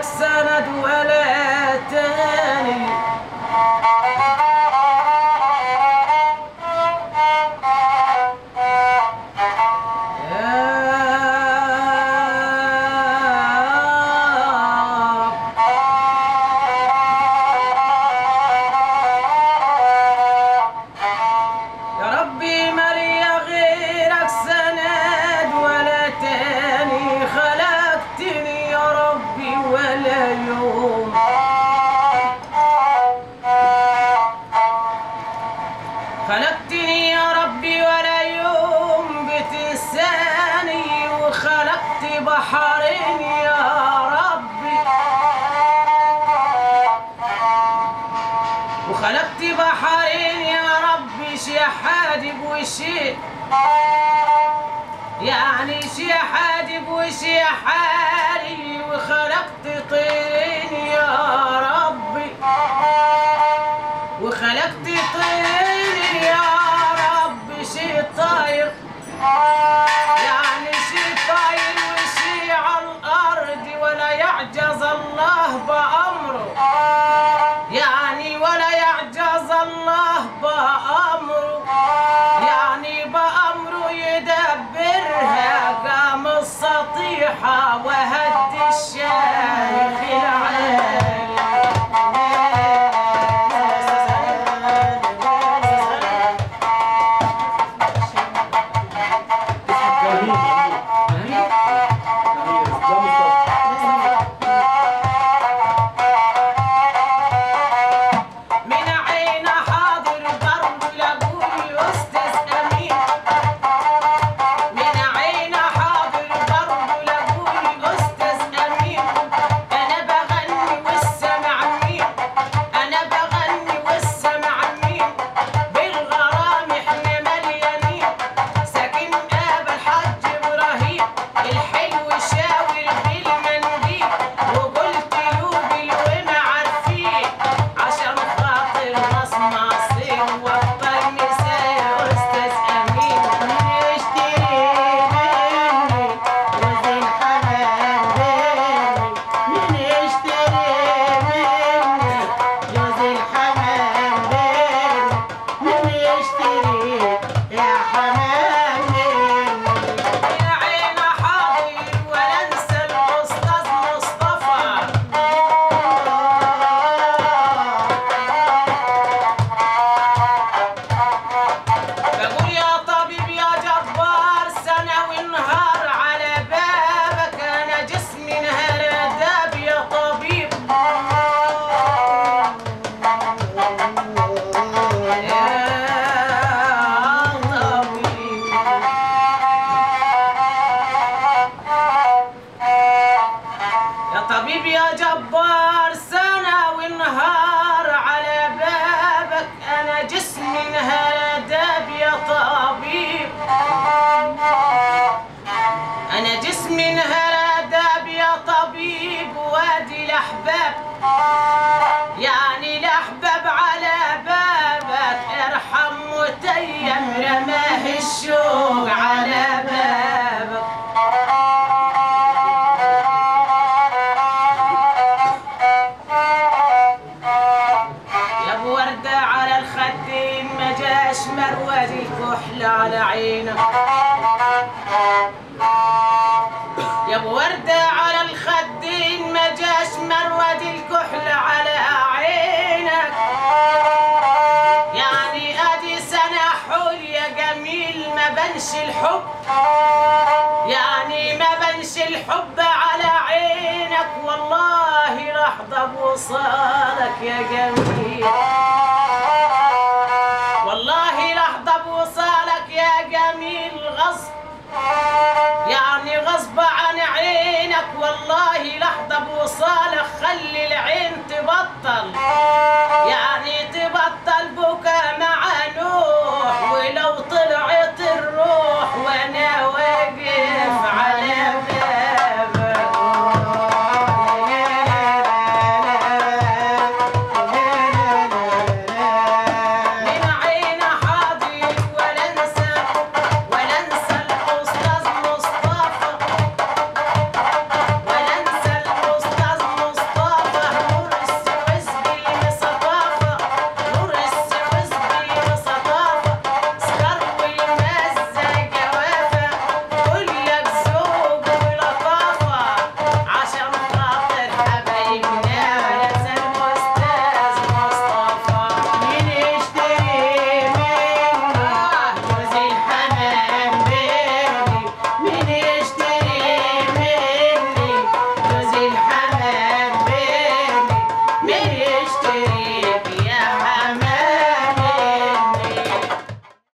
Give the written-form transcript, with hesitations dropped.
غيرك سند ولا تاني. خلقتني يا ربي ولا يوم بتنساني، وخلقت بحرين يا ربي، وخلقت بحرين يا ربي، شي حادب وشي يعني شي حادب وشي حالي، وخلقت طين يا ربي، وخلقت طين يا رب، شي طاير يعني شي طاير وشي على الارض، ولا يعجز الله بأمره، يعني ولا يعجز الله بأمره، يعني بأمره يدبرها. قام السطيحة وهد الشيخ العالي. طبيب يا جبار سنة ونهار على بابك، أنا جسمي انهدى يا طبيب، أنا جسمي انهدى يا طبيب، وادي الأحباب يعني الأحباب على بابك، ارحم متيم رماه الشوق على بابك. مروج الكحل على عينك يا ابو وردة على الخدين، ما جاش مروج الكحل على عينك، يعني ادي سنة حول يا جميل ما بنش الحب، يعني ما بنش الحب على عينك، والله لحظة بوصالك يا جميل، والله لحظة بوصالك يا جميل غصب، يعني غصب عن عينك، والله لحظة بوصالك خلي العين تبطل، يعني تبطل بكا.